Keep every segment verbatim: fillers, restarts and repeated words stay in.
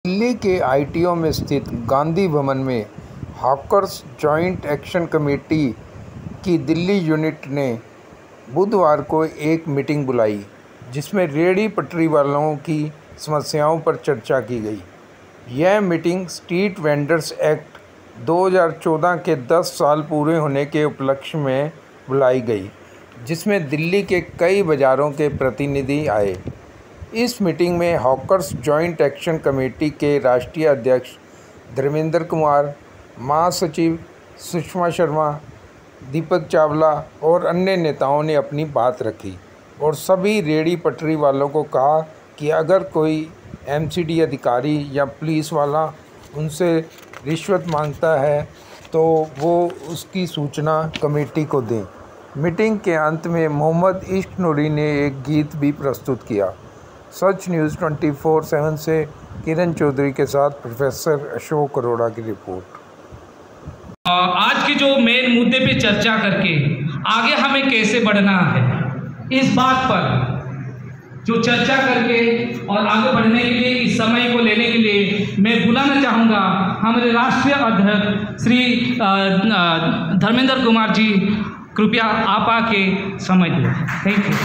दिल्ली के आईटीओ में स्थित गांधी भवन में हॉकर्स जॉइंट एक्शन कमेटी की दिल्ली यूनिट ने बुधवार को एक मीटिंग बुलाई, जिसमें रेहड़ी पटरी वालों की समस्याओं पर चर्चा की गई। यह मीटिंग स्ट्रीट वेंडर्स एक्ट दो हज़ार चौदह के दस साल पूरे होने के उपलक्ष्य में बुलाई गई, जिसमें दिल्ली के कई बाज़ारों के प्रतिनिधि आए। इस मीटिंग में हॉकर्स जॉइंट एक्शन कमेटी के राष्ट्रीय अध्यक्ष धर्मेंद्र कुमार, महासचिव सुषमा शर्मा, दीपक चावला और अन्य नेताओं ने अपनी बात रखी और सभी रेहड़ी पटरी वालों को कहा कि अगर कोई एमसीडी अधिकारी या पुलिस वाला उनसे रिश्वत मांगता है तो वो उसकी सूचना कमेटी को दें। मीटिंग के अंत में मोहम्मद इश्क नूरी ने एक गीत भी प्रस्तुत किया। सच न्यूज़ चौबीस सात से किरण चौधरी के साथ प्रोफेसर अशोक अरोड़ा की रिपोर्ट। आज के जो मेन मुद्दे पे चर्चा करके आगे हमें कैसे बढ़ना है, इस बात पर जो चर्चा करके और आगे बढ़ने के लिए इस समय को लेने के लिए मैं बुलाना चाहूँगा हमारे राष्ट्रीय अध्यक्ष श्री धर्मेंद्र कुमार जी, कृपया आप आके समय दें। Thank you.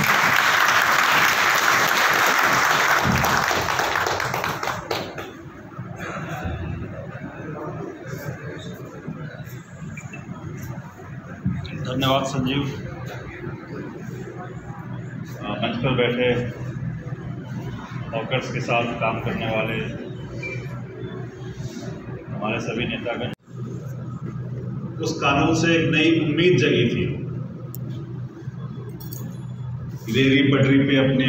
धन्यवाद संजीव। मंच पर बैठे हॉकर्स के साथ काम करने वाले हमारे सभी नेतागण, उस कानून से एक नई उम्मीद जगी थी। रेहड़ी पटरी पे अपने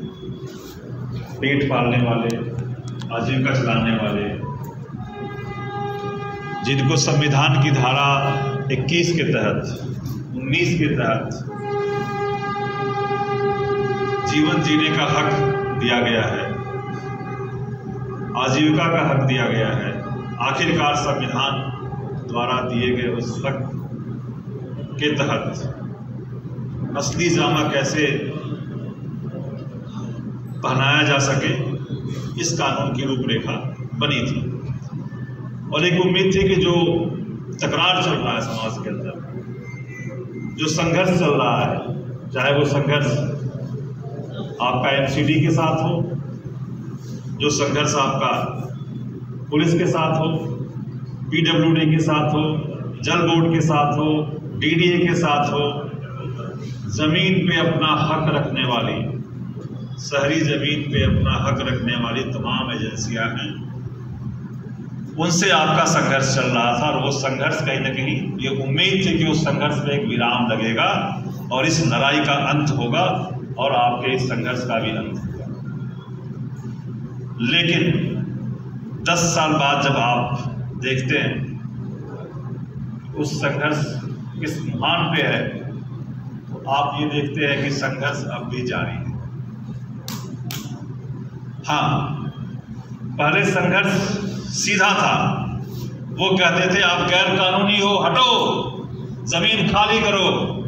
पेट पालने वाले, आजीविका चलाने वाले, जिनको संविधान की धारा इक्कीस के तहत, उन्नीस के तहत जीवन जीने का हक दिया गया है, आजीविका का हक दिया गया है, आखिरकार संविधान द्वारा दिए गए उस हक के तहत असली जामा कैसे पहनाया जा सके, इस कानून की रूपरेखा बनी थी। और एक उम्मीद थी कि जो तकरार चल रहा है समाज के अंदर, जो संघर्ष चल रहा है, चाहे वो संघर्ष आपका एमसीडी के साथ हो, जो संघर्ष आपका पुलिस के साथ हो, पीडब्ल्यूडी के साथ हो, जल बोर्ड के साथ हो, डीडीए के साथ हो, जमीन पे अपना हक रखने वाली, शहरी जमीन पे अपना हक रखने वाली तमाम एजेंसियां हैं, उनसे आपका संघर्ष चल रहा था। और वो संघर्ष कहीं ना कहीं ये उम्मीद थी कि उस संघर्ष में एक विराम लगेगा और इस लड़ाई का अंत होगा और आपके इस संघर्ष का भी अंत होगा। लेकिन दस साल बाद जब आप देखते हैं उस संघर्ष किस मुहान पे है, तो आप ये देखते हैं कि संघर्ष अब भी जारी है। हाँ, पहले संघर्ष सीधा था। वो कहते थे आप गैर कानूनी हो, हटो, जमीन खाली करो।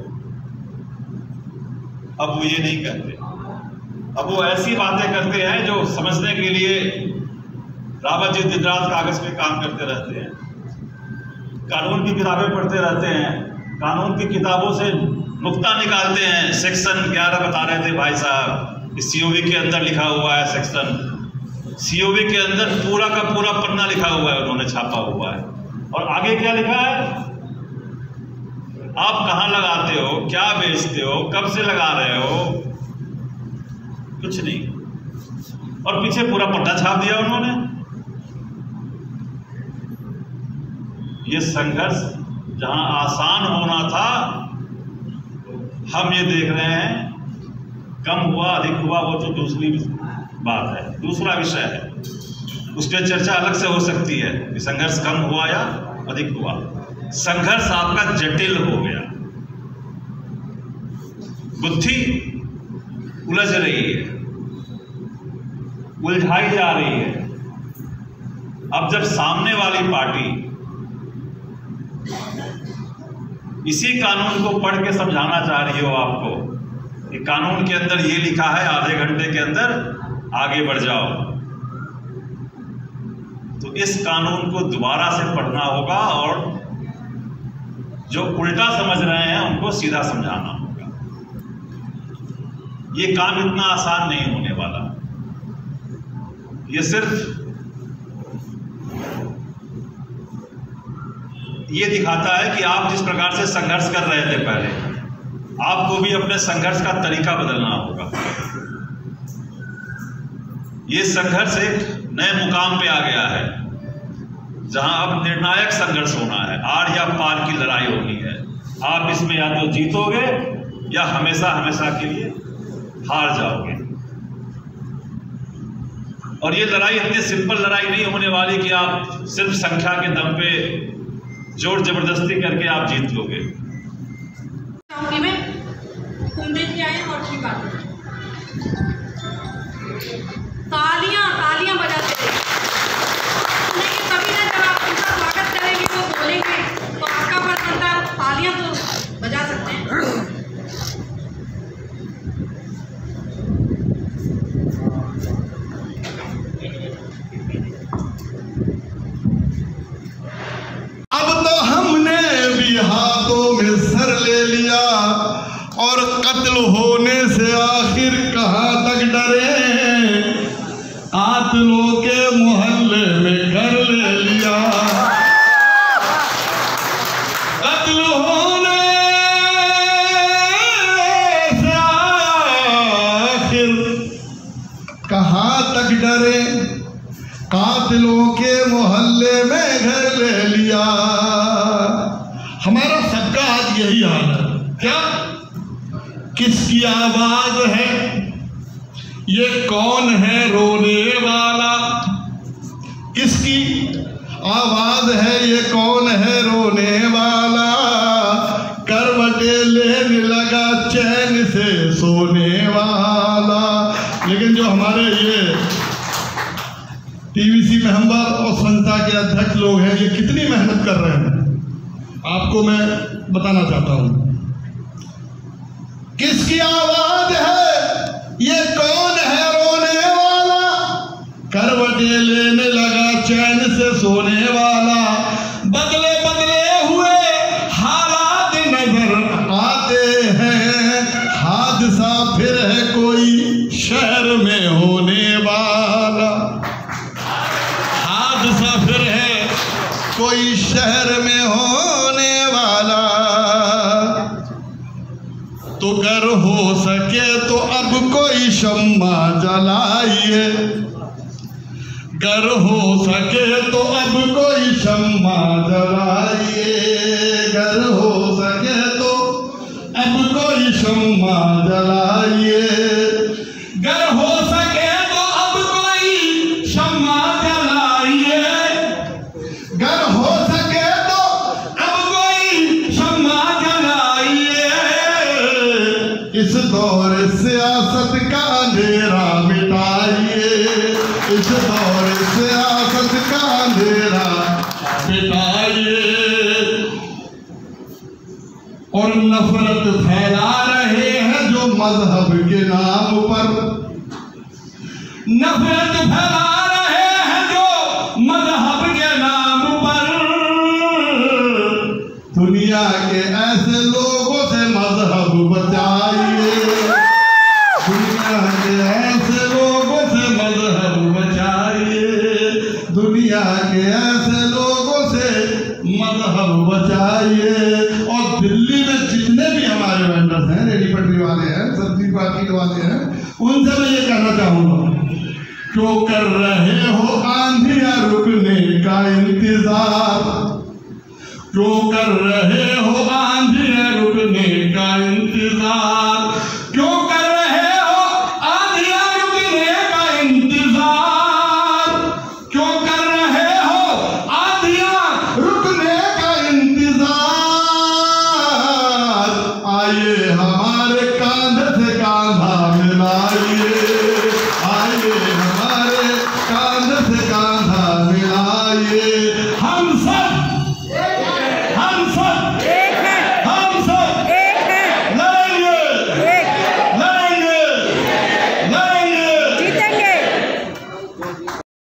अब वो ये नहीं कहते। अब वो ऐसी बातें करते हैं जो समझने के लिए रावत जी दिन रात कागज पे काम करते रहते हैं, कानून की किताबें पढ़ते रहते हैं, कानून की किताबों से नुक्ता निकालते हैं। सेक्शन ग्यारह बता रहे थे भाई साहब, इस सीओवी के अंदर लिखा हुआ है सेक्शन, सीओवी के अंदर पूरा का पूरा पन्ना लिखा हुआ है, उन्होंने छापा हुआ है। और आगे क्या लिखा है, आप कहाँ लगाते हो, क्या बेचते हो, कब से लगा रहे हो, कुछ नहीं। और पीछे पूरा पन्ना छाप दिया उन्होंने। ये संघर्ष जहां आसान होना था, हम ये देख रहे हैं कम हुआ, अधिक हुआ, वो तो दूसरी बात है, दूसरा विषय है, उस पर चर्चा अलग से हो सकती है कि संघर्ष कम हुआ या अधिक हुआ। संघर्ष आपका जटिल हो गया, बुद्धि उलझ रही है, उलझाई जा रही है। अब जब सामने वाली पार्टी इसी कानून को पढ़ के समझाना चाह रही हो आपको कि कानून के अंदर ये लिखा है, आधे घंटे के अंदर आगे बढ़ जाओ, तो इस कानून को दोबारा से पढ़ना होगा और जो उल्टा समझ रहे हैं उनको सीधा समझाना होगा। ये काम इतना आसान नहीं होने वाला। ये सिर्फ ये दिखाता है कि आप जिस प्रकार से संघर्ष कर रहे थे पहले, आपको भी अपने संघर्ष का तरीका बदलना होगा। ये संघर्ष एक नए मुकाम पे आ गया है जहां अब निर्णायक संघर्ष होना है, आर या पार की लड़ाई होनी है। आप इसमें या तो जीतोगे या हमेशा हमेशा के लिए हार जाओगे। और ये लड़ाई इतनी सिंपल लड़ाई नहीं होने वाली कि आप सिर्फ संख्या के दम पे जोर जबरदस्ती करके आप जीत लोगे। तालियां तालियां बजाते हैं, लेकिन कभी ना जब आप उनका स्वागत करेंगे वो बोलेंगे तो आपका फर्ज बनता है तालियां तो बजा सकते हैं। अब तो हमने भी हाथों में सर ले लिया और कत्ल होने से आखिर कहाँ तक डरे। कातिलों के मोहल्ले में घर ले लिया, कत्ल होने से आखिर कहाँ तक डरे। कातिलों के मोहल्ले में घर ले लिया। हमारा सबका आज यही हाल है। क्या किसकी आवाज है? ये कौन है रोने वाला? किसकी आवाज है? ये कौन है रोने वाला? करवटे लेने लगा चैन से सोने वाला। लेकिन जो हमारे ये टीवीसी मेंबर और संस्था के अध्यक्ष लोग हैं, ये कितनी मेहनत कर रहे हैं आपको मैं बताना चाहता हूं। किसकी आवाज है? ये कौन है रोने वाला? करवटे लेने लगा चैन से सोने वाला। बदले बदले हुए हालात नजर आते हैं। हादसा फिर है कोई शहर में होने वाला। हादसा फिर है कोई शहर में होने वाला। तो गर हो सके तो अब कोई शम्मा जलाइए। गर हो सके तो अब कोई शम्मा जलाइए। गर हो सके तो अब कोई शम्मा जलाइए। गर हो सके तो अब कोई शम्मा जलाइए। गर हो सके तो अब कोई शम्मा जलाइए। इस दौर सियासत का अंधेरा मिटाइए। इस दौर सियासत का अंधेरा मिटाइए। और नफरत फैला रहे हैं जो मजहब के नाम पर। नफरत फैला रहे हैं जो मजहब के नाम पर। दुनिया के ऐसे लोगों से मजहब बचाइए। दुनिया के ऐसे लोगों से मजहब बचाइए। दुनिया के ऐसे लोगों से मजहब बचाइए। और दिल्ली में जितने भी हमारे वेंडर्स हैं, रेडी पटरी वाले हैं, सब्जी मार्केट वाले हैं, उनसे मैं ये कहना चाहूंगा, क्यों कर रहे हो आंधिया रुकने का इंतजार? क्यों कर रहे हो आंधिया रुकने का इंतजार?